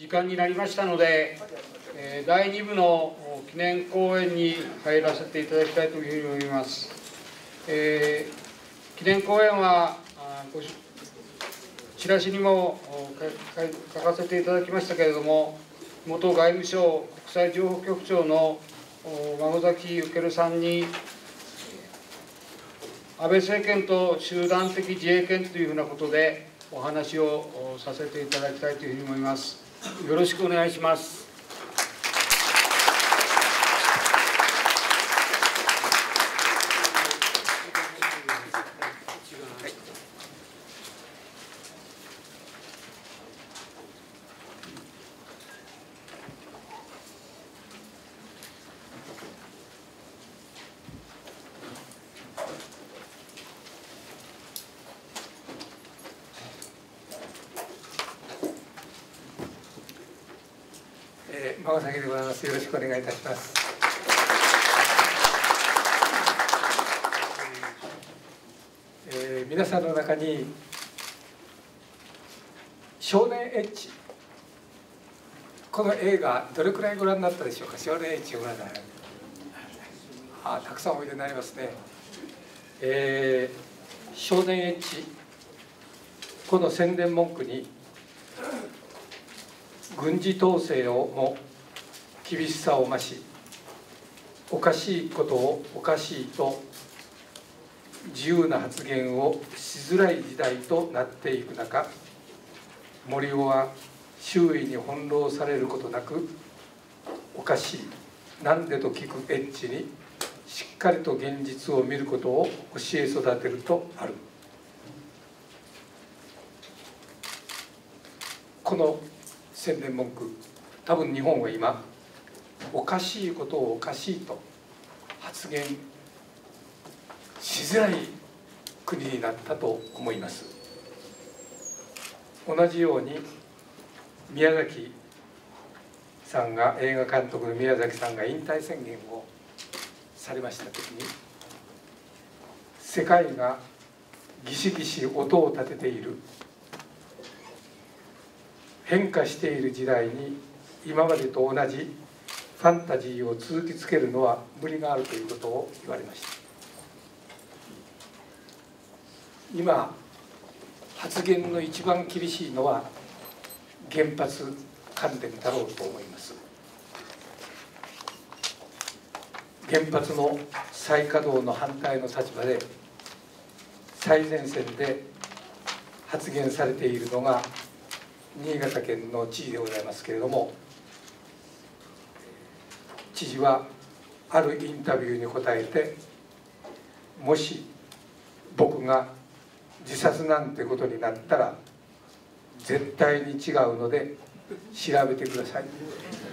時間になりましたので、第2部の記念講演に入らせていただきたいというふうに思います。記念講演はチラシにも書かせていただきましたけれども、元外務省国際情報局長の孫崎幸さんに、安倍政権と集団的自衛権というふうなことでお話をさせていただきたいというふうに思います。よろしくお願いします。 孫崎でございます。よろしくお願いいたします。皆さんの中に少年 H、 この映画どれくらいご覧になったでしょうか。少年 H をご覧になられる、たくさんおいでになりますね。少年 H、 この宣伝文句に軍事統制をも厳しさを増し、おかしいことをおかしいと自由な発言をしづらい時代となっていく中、森尾は周囲に翻弄されることなく、おかしい、なんでと聞くエッチにしっかりと現実を見ることを教え育てるとある。この宣伝文句、多分日本は今おかしいことをおかしいと発言しづらい国になったと思います。同じように宮崎さんが、映画監督の宮崎さんが引退宣言をされました時に、世界がギシギシ音を立てている、変化している時代に今までと同じファンタジーを続きつけるのは無理があるということを言われました。今発言の一番厳しいのは原発関連だろうと思います。原発の再稼働の反対の立場で最前線で発言されているのが新潟県の知事でございますけれども、知事はあるインタビューに答えて、もし僕が自殺なんてことになったら絶対に違うので調べてください